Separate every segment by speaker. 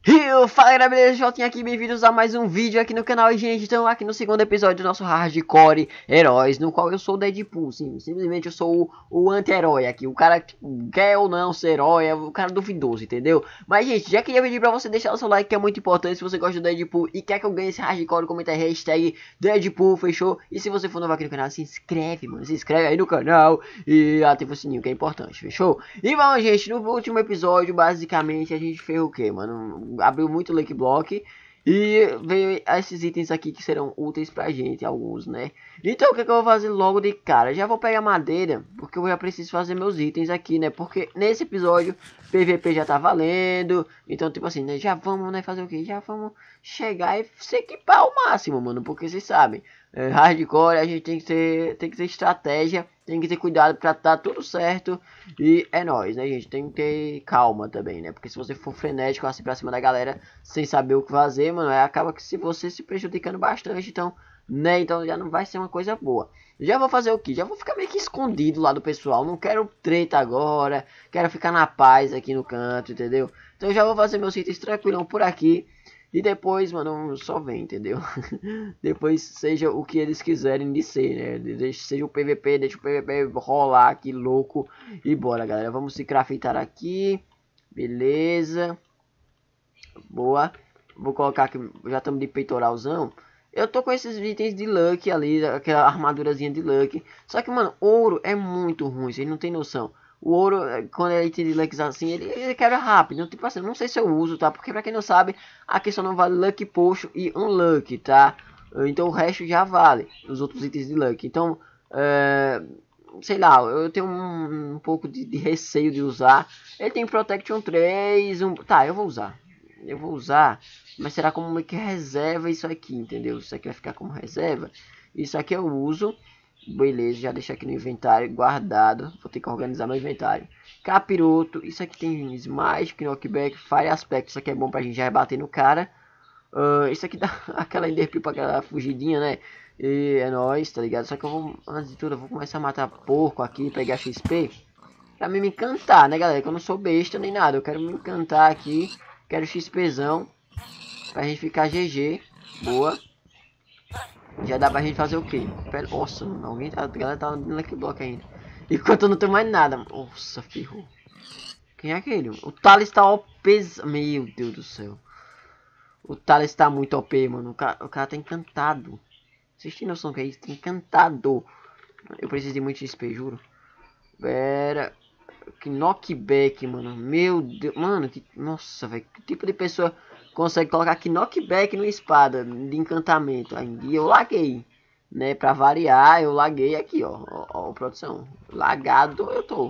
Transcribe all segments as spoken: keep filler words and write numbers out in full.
Speaker 1: E fala galera, beleza? Jotinha aqui, bem-vindos a mais um vídeo aqui no canal. E gente, estamos aqui no segundo episódio do nosso Hardcore Heróis, no qual eu sou o Deadpool, sim, simplesmente eu sou o, o anti-herói aqui. O cara que tipo, quer ou não ser herói, é o cara duvidoso, entendeu? Mas gente, já queria pedir pra você deixar o seu like, que é muito importante. Se você gosta do Deadpool e quer que eu ganhe esse Hardcore, comenta aí, hashtag Deadpool, fechou? E se você for novo aqui no canal, se inscreve, mano, se inscreve aí no canal e ativa o sininho, que é importante, fechou? E vamos, gente, no último episódio, basicamente, a gente fez o que, mano? Abriu muito Lucky Block e veio esses itens aqui que serão úteis pra gente, alguns, né? Então o que, que eu vou fazer logo de cara? Já vou pegar madeira, porque eu já preciso fazer meus itens aqui, né? Porque nesse episódio P V P já tá valendo. Então tipo assim, né? Já vamos, né, fazer o que? Já vamos chegar e se equipar ao máximo, mano. Porque vocês sabem, é, hardcore a gente tem que ter, tem que ter estratégia, tem que ter cuidado pra dar tudo certo. E é nóis, né, gente? Tem que ter calma também, né? Porque se você for frenético assim pra cima da galera, sem saber o que fazer, mano, aí acaba que se você se prejudicando bastante, então, né? Então já não vai ser uma coisa boa. Já vou fazer o que? Já vou ficar meio que escondido lá do pessoal. Não quero treta agora. Quero ficar na paz aqui no canto, entendeu? Então já vou fazer meus itens tranquilão por aqui. E depois, mano, só vem, entendeu? Depois seja o que eles quiserem de ser, né? Deixa, seja o P V P, deixa o P V P rolar aqui, louco. E bora, galera. Vamos se craftar aqui. Beleza. Boa. Vou colocar aqui, já estamos de peitoralzão. Eu tô com esses itens de Lucky ali, aquela armadurazinha de Lucky. Só que, mano, ouro é muito ruim, vocês não tem noção. O ouro, quando é item de Lucky assim, ele, ele quebra rápido. Tipo assim, não sei se eu uso, tá? Porque pra quem não sabe, aqui só não vale Lucky Potion e Unlucky, tá? Então o resto já vale, os outros itens de Lucky. Então, é, sei lá, eu tenho um, um pouco de, de receio de usar. Ele tem Protection três, um... tá, eu vou usar. Eu vou usar, mas será como que reserva isso aqui, entendeu? Isso aqui vai ficar como reserva. Isso aqui eu uso. Beleza, já deixar aqui no inventário guardado. Vou ter que organizar meu inventário. Capiroto, isso aqui tem Smash, Knockback, Fire Aspect. Isso aqui é bom pra gente já rebater no cara. Uh, isso aqui dá aquela Enderpeel pra aquela fugidinha, né? E é nóis, tá ligado? Só que eu vou, antes de tudo, eu vou começar a matar porco aqui, pegar X P. Pra me encantar, né, galera? Que eu não sou besta nem nada. Eu quero me encantar aqui. Quero XPzão. Pra gente ficar G G. Boa. Já dá pra gente fazer o quê? Pera, nossa, mano, alguém tá, a galera tá no Lucky Block ainda. Enquanto eu não tenho mais nada. Nossa, ferrou. Quem é aquele? O Thales tá O P. Meu Deus do céu. O Thales tá muito O P, mano. O cara, o cara tá encantado. Vocês têm noção que é isso? Tá encantado. Eu preciso de muito X P, juro. Pera. Que knockback, mano. Meu Deus. Mano, que... nossa, velho. Que tipo de pessoa consegue colocar aqui knockback numa espada de encantamento ainda? E eu laguei, né? Pra variar, eu laguei aqui, ó. Ó, ó produção. Lagado eu tô.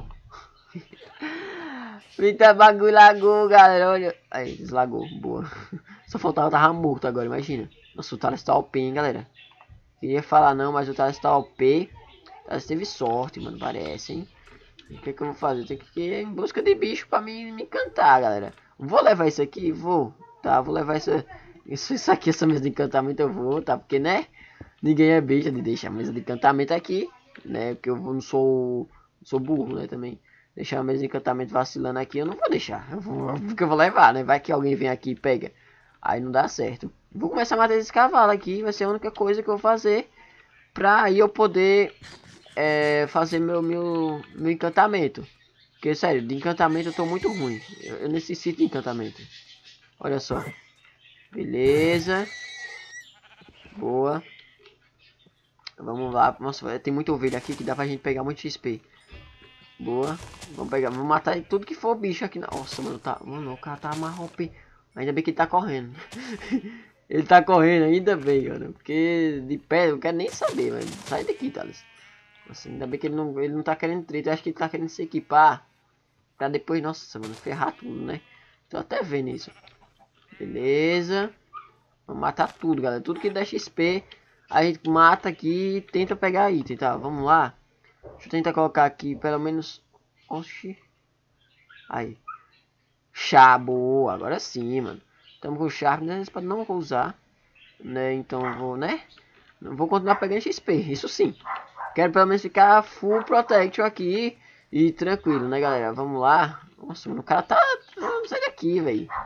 Speaker 1: Eita, bagulho lagou, galera. Olha. Aí, deslagou. Boa. Só faltava tava morto agora, imagina. Nossa, o Thales tá O P, hein, galera. Queria falar não, mas o Thales tá O P. O Thales teve sorte, mano. Parece, hein. O que, que eu vou fazer? Eu tenho que ir em busca de bicho pra me, me encantar, galera. Vou levar isso aqui? Vou. Tá, vou levar isso, isso, isso aqui, essa mesa de encantamento eu vou, tá? Porque, né? Ninguém é bicha de deixar a mesa de encantamento aqui, né? Porque eu não sou, sou burro, né? Também. Deixar a mesa de encantamento vacilando aqui, eu não vou deixar. Eu vou, porque eu vou levar, né? Vai que alguém vem aqui e pega. Aí não dá certo. Vou começar a matar esse cavalo aqui. Vai ser a única coisa que eu vou fazer. Pra aí eu poder... É, fazer meu, meu, meu encantamento. Porque, sério, de encantamento eu tô muito ruim. Eu, eu necessito de encantamento. Olha só. Beleza. Boa. Vamos lá. Nossa, tem muita ovelha aqui que dá pra gente pegar muito X P. Boa. Vamos pegar. Vamos matar tudo que for bicho aqui. Nossa, mano. Tá, mano, o cara tá marrope. Ainda bem que ele tá correndo. Ele tá correndo, ainda bem, mano. Porque de pé eu não quero nem saber, mano. Sai daqui, Thales. Assim, ainda bem que ele não, ele não tá querendo treta. Eu acho que ele tá querendo se equipar pra depois, nossa, mano, ferrar tudo, né? Tô até vendo isso. Beleza. Vamos matar tudo, galera. Tudo que dá X P, a gente mata aqui e tenta pegar item, tá? Vamos lá. Deixa eu tentar colocar aqui, pelo menos... Oxi. Aí. Chá, boa. Agora sim, mano. Tamo com chá, né? Não vou usar. Né? Então eu vou, né? Não vou continuar pegando X P, isso sim. Quero pelo menos ficar full protection aqui e tranquilo, né, galera? Vamos lá. Nossa, mano, o cara tá... Sai daqui, velho.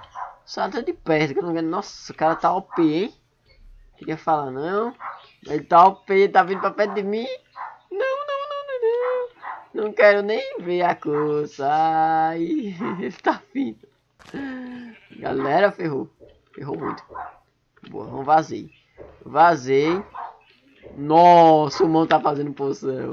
Speaker 1: Só tá de perto, que eu não quero. Nossa, o cara tá O P, hein? Queria falar não. Ele tá O P, tá vindo pra perto de mim. Não, não, não, não, não. Não quero nem ver a coisa. Ai, ele tá vindo. Galera, ferrou. Ferrou muito. Boa, vamos vazei. Vazei. Nossa, o Mon tá fazendo poção.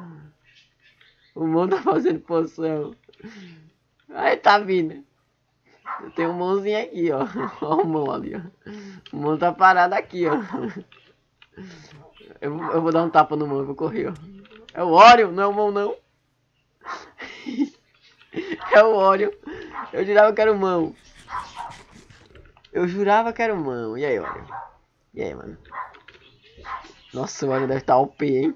Speaker 1: O Mon tá fazendo poção. Aí tá vindo. Tem um mãozinho aqui, ó. Ó o mão ali, ó. O mão tá parado aqui, ó. Eu, eu vou dar um tapa no mão, eu vou correr, ó. É o Orion, não é o mão, não. É o Orion. Eu jurava que era o mão. Eu jurava que era o mão. E aí, Orion? E aí, mano? Nossa, o Orion deve estar O P, hein?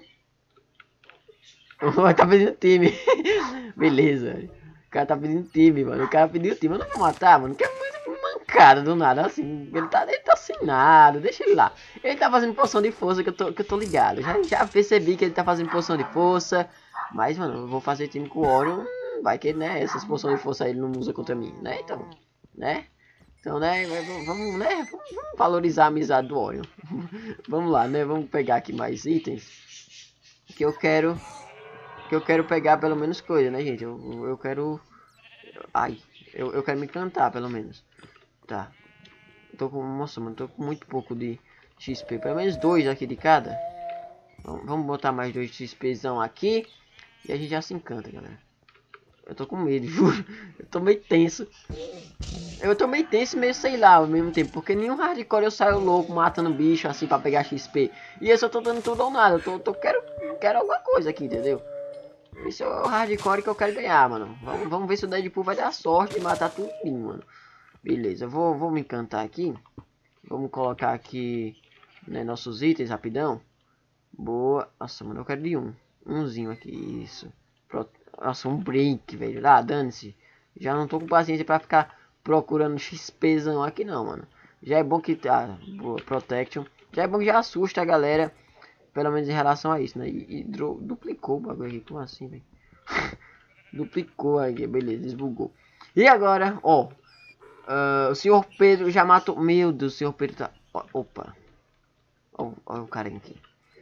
Speaker 1: Vai tá pedindo time. Beleza. O cara tá pedindo time, mano. O cara pediu time. Eu não vou matar, mano. Que é muito mancada do nada. Assim, ele tá, ele tá sem nada. Deixa ele lá. Ele tá fazendo poção de força que eu tô, que eu tô ligado. Já, já percebi que ele tá fazendo poção de força. Mas, mano, eu vou fazer time com o Orion. Vai que, né? Essas poções de força aí ele não usa contra mim, né? Então, né? Então, né? Vamos, né? Vamos valorizar a amizade do Orion. Vamos lá, né? Vamos pegar aqui mais itens. Que eu quero. Que eu quero pegar pelo menos coisa, né, gente? Eu, eu quero... Ai, eu, eu quero me encantar, pelo menos. Tá. Eu tô com... Nossa, mano, tô com muito pouco de X P. Pelo menos dois aqui de cada. Vamos, vamos botar mais dois XPzão aqui. E a gente já se encanta, galera. Eu tô com medo, juro. Eu tô meio tenso. Eu tô meio tenso e meio sei lá ao mesmo tempo. Porque nenhum hardcore eu saio louco matando bicho assim pra pegar X P. E esse eu tô dando tudo ou nada. Eu tô, tô quero, quero alguma coisa aqui, entendeu? Esse é o hardcore que eu quero ganhar, mano. Vamos, vamos ver se o Deadpool vai dar sorte de matar tudo, mano. Beleza, vou, vou me encantar aqui. Vamos colocar aqui, né, nossos itens rapidão. Boa. Nossa, mano, eu quero de um. Umzinho aqui, isso. Pro... Nossa, um break, velho. Ah, dane-se. Já não tô com paciência pra ficar procurando XPzão aqui não, mano. Já é bom que tá. Boa, protection. Já é bom que já assusta a galera. Pelo menos em relação a isso, né? E, e dro, duplicou o bagulho aqui. Como assim, velho? Duplicou aqui, beleza, desbugou. E agora, ó. Uh, o senhor Pedro já matou. Meu Deus, o senhor Pedro tá. Ó, opa. Ó, ó o carinha aqui.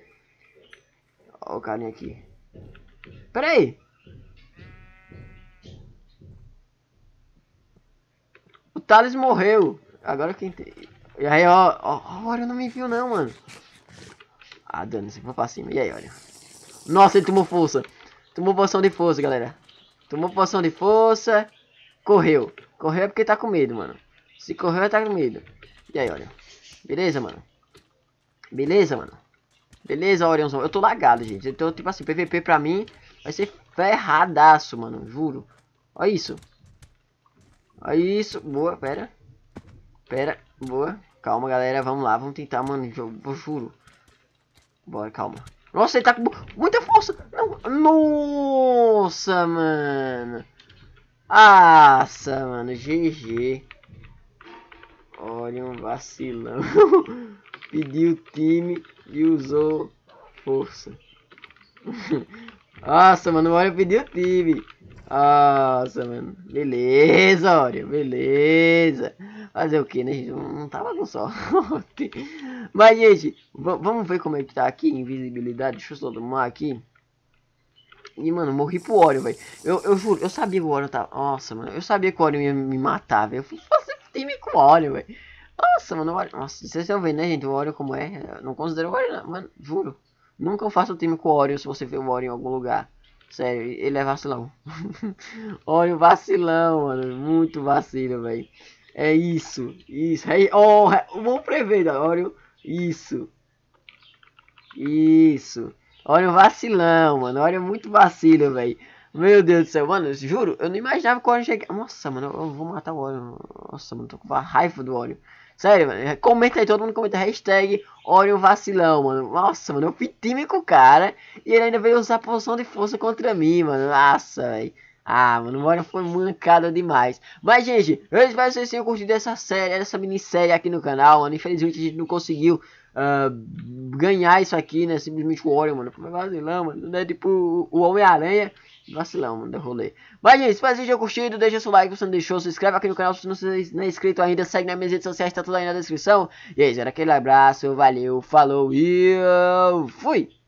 Speaker 1: Ó o carinha aqui. Pera aí. O Thales morreu. Agora quem tem. E aí, ó. Ó, olha, não me viu, não, mano. Ah, dane-se, vou pra cima. E aí, olha. Nossa, ele tomou força. Tomou poção de força, galera. Tomou poção de força. Correu. Correu é porque tá com medo, mano. Se correu, tá com medo. E aí, olha. Beleza, mano? Beleza, mano? Beleza, Orionzão. Eu tô lagado, gente. Então, tipo assim, P V P pra mim vai ser ferradaço, mano. Juro. Olha isso. Olha isso. Boa, pera. Pera. Boa. Calma, galera. Vamos lá. Vamos tentar, mano. Eu juro. Bora, calma. Nossa, ele tá com muita força. Não. Nossa, mano. Nossa, mano. G G. Olha um vacilão. Pediu time e usou força. Nossa, mano. Olha, pediu time. Nossa, mano. Beleza, olha. Beleza. Fazer o que, né, gente? Não tava com sorte. Mas, gente, vamos ver como é que tá aqui. Invisibilidade. Deixa eu só tomar aqui. E, mano, morri pro Orion, velho. Eu, eu juro, eu sabia que o Orion tava... Nossa, mano. Eu sabia que o Orion ia me matar, velho. Eu fiz fazer time com o Orion, velho. Nossa, mano. O Orion... Nossa, vocês estão vendo, né, gente? O Orion como é. Eu não considero o Orion, não. Mano, juro. Nunca eu faço time com o Orion se você vê o Orion em algum lugar. Sério, ele é vacilão. Orion vacilão, mano. Muito vacilo, velho. É isso, isso. É, oh, vamos prever, Orion. Isso. Isso. Orion vacilão, mano. Orion muito vacilo, velho. Meu Deus do céu, mano. Eu juro, eu não imaginava que o Orion chegasse. Nossa, mano, eu vou matar o Orion. Nossa, mano, tô com raiva do Orion. Sério, mano. Comenta aí, todo mundo comenta. Hashtag Orion vacilão, mano. Nossa, mano, eu fui time com o cara. E ele ainda veio usar poção de força contra mim, mano. Nossa, velho. Ah, mano, o Orion foi mancada demais. Mas, gente, eu espero que vocês tenham curtido essa série, essa minissérie aqui no canal, mano. Infelizmente a gente não conseguiu uh, ganhar isso aqui, né? Simplesmente o Orion, mano. Foi vacilão, mano. Não é tipo o Homem-Aranha vacilão, mano, deu rolê. Mas, gente, espero que vocês tenham curtido. Deixa seu like se você não deixou. Se inscreve aqui no canal se você não é inscrito ainda. Segue nas minhas redes sociais, tá tudo aí na descrição. E é isso, era aquele abraço. Valeu, falou e eu fui!